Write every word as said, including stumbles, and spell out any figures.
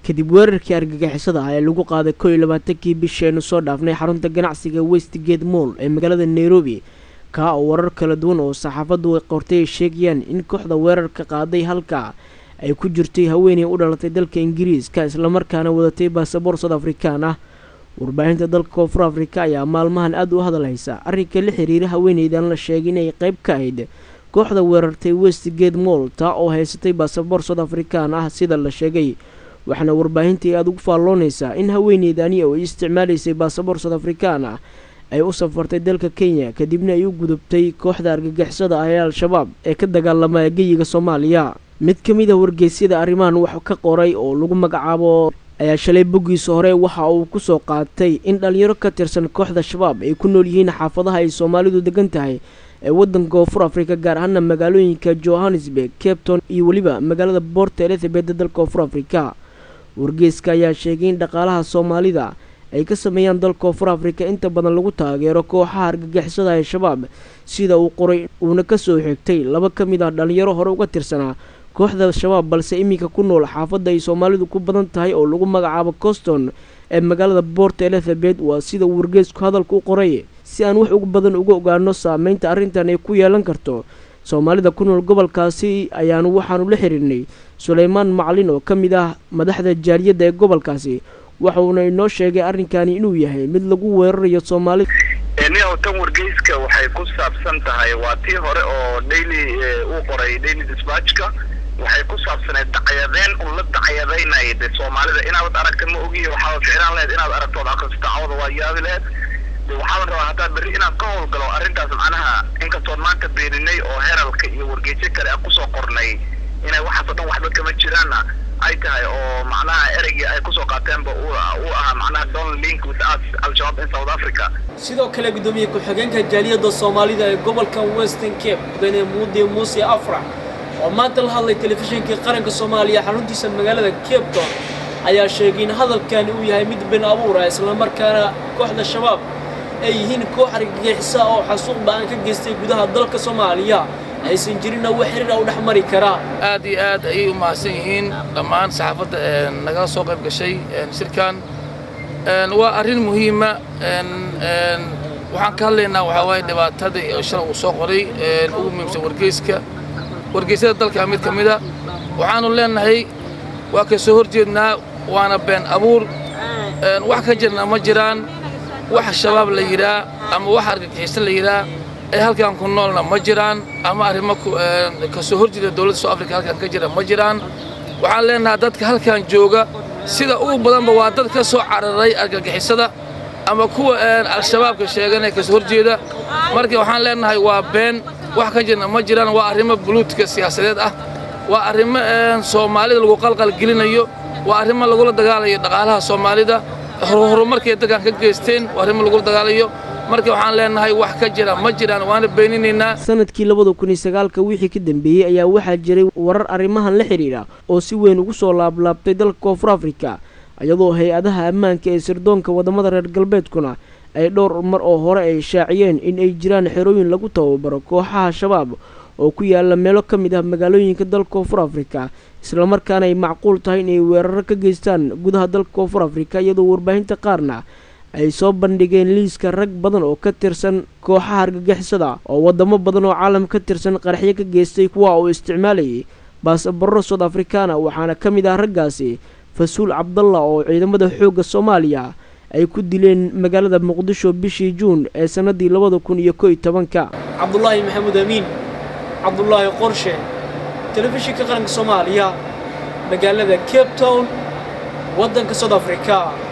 kadib weerarkii argagixisada ah ee lagu qaaday kow iyo labaatankii bisheenu soo dhaafnay xarunta ganacsiga Westgate Mall ee magaalada Nairobi ka oo warar kala duwan oo saxaafaddu ay qortay sheegayaan in kooxda weerarka qaaday halka ay ku jirtay haweeney u dhalatay dalka Ingiriiska isla markaana wadatay baasaboor South African ah. warbaahinta dalka Koonfur Afrika ayaa maalmahan aad u hadaleysa arrinka la xiriira haweeneydan la sheegay inay qayb ka ahayd kooxda weerartay Westgate Mall taa oo haysatay baasaboor South African ah sida la sheegay. waxaana warbaahintii aad ugu faalloonaysaa in haweeneydani oo isticmaalaysay baasaboor South African ah ay u safartay dalka Kenya kadibna ay u gudubtay kooxda argagixisada ah ee Al-Shabaab ee ka dagaalamaya geyiga Soomaaliya. mid ka mid ah wargeysyada arrimahan wax ka qoray oo lagu magacaabo ayaa shalay bogiisa hore waxa uu ku soo qaatay in dhalinyaro ka tirsan kooxda Shabaab ay ku nool yihiin xaafadaha ay Soomaalidu degan tahay ee waddanka Koonfur Afrika gaar ahaan magaalooyinka Johannesburg, Cape Town iyo waliba magaalada Port Elizabeth ee dalka Koonfur Afrika. wargeyska ayaa sheegay in dhaqaalaha Soomaalida ay ka sameeyaan dalka Koonfur Afrika inta badan lagu taageero kooxaha argagixisada ee Shabaab sida uu qoray uuna ka soo xigtay laba ka mid ah dhalinyaro hore uga tirsanaa kooxda Shabaab balse iminka ku nool xaafadda ay Soomaalidu ku badan tahay oo lagu magacaabo Coston ee magaalada Port Elizabeth. waa sida wargeysku hadalku u qoray si aan wax ugu badan uga ogaano saameynta arrintan ay ku yeelan karto Soomaalida ku nool gobolkaasi ayaanu waxaanu la xiriirnay Suleymaan Macalin oo ka mid ah madaxda jaaliyadda ee gobolkaasi waxauna inoo sheegay arrinkani inuu yahay mid lagu weerarayo Soomaalida. aniga tan wargeyska waxay ku saabsan tahay waa tii hore oo daily uu qoray Daily Dispatch-ka waxay ku saabsaneed daqayadeen oo la daqayadeenay de Soomaalida inaad aragto ma ogiyo waxa ficnaan leed inaad aragto aqoonta cawada waa yaabi leed waxaan rabaa hataa bari inaad ka howlgalo arrintaas macnaha inkastoo maanta beeninay oo heralka iyo wargeyska kale aan ku soo qornay inay waxa dhan waxba kama jiraan ay tahay oo macnaha ereyga ay ku soo qaateen ba uu aha macnaha don't link with us Al-Shabaab in South Africa. sidoo kale gudoomiye ku xigeenka jaaliyadda Soomaalida ee gobolka Western Cape Bene Muudi Muuse Afrax oo maanta la hadlay telefishinka qaranka Soomaaliya xaruntiisa magaalada Cape Town ayaa sheegay in hadalkan uu yahay mid been abuur ah isla markaana kooxda Shabaab ay yihiin koox argagixisa oo xasuuq baan ka geystay gudaha dalka Soomaaliya aysan jirin wax xiriir ah u dhaxmari kara. aad iyo aad ay u maasan yihiin dhammaan saxaafadda naga soo qayb gashay shirkan waa arrin muhiim ah waxaan ka hadlaynaa waxa way dhibaatada iyo shir uu soo qoray ugu muhiimsan wargeyska wargeysada dalka mid kamid ah waxaanu leenahay waa ka soo horjeednaa waana been abuur wax ka jirna ma jiraan wax Shabaab la yiraa ama wax argagixisa la yiraa ay halkan ku noolna ma jiraan ama arrimo ka soo horjeeda dawladda South Africa halkan ka jira ma jiraan. waxaan leenahay dadka halkan jooga sida ugu badanba waa dad ka soo cararay argagixisada ama kuwa Al-Shabaab ka sheeganay ka soo horjeeda markii waxaan leenahay waa been wax ka jirna ma jiraan waa arrimo buluudka siyaasadeed ah waa arrimo Soomaalida lagu qalqal gelinayo waa arrimo lagu la dagaalayo dhaqaalaha Soomaalida horumarkay dadkan ka geysteen waa arrimo lagu dagaalayo markii waxaan leenahay wax ka jira ma jiraan waana beeninaynaa. sanadkii labada kun iyo sagaalka wixii ka dambeeyay ayaa waxaa jiray warar arrimahan la xiriira oo si weyn ugu soo laablaabtay dalka Koonfur Afrika iyadoo hay'adaha ammaanka ee sirdoonka wadamada reer galbeedkuna ay dhowr mar oo hore ay shaaciyeen in ay jiraan xerooyin lagu tababaro kooxaha Shabaab oo ku yaala meelo ka mid ah magaalooyinka dalka Koonfur Afrika isla markaana ay macquul tahay in ay weerar ka geystaan gudaha dalka Koonfur Afrika iyadoo warbaahinta qaarna ay soo bandhigeen liiska rag badan oo ka tirsan kooxaha argagixisada oo wadamo badan oo caalam ka tirsan qaraxyo ka geystay kuwa oo isticmaalayay baasaboorro South African waxaana ka mid ah raggaasi Fasuul Cabdalla oo ciidamada xoogga Soomaaliya ay ku dileen magaalada Muqdisho bishii Juun ee sanadii labada kun iyo kow iyo tobanka. Cabdullaahi Maxamuud Amiin Cabdullaahi Qorshe telefishinka qaranka Soomaaliya magaalada Cape Town waddanka South Africa.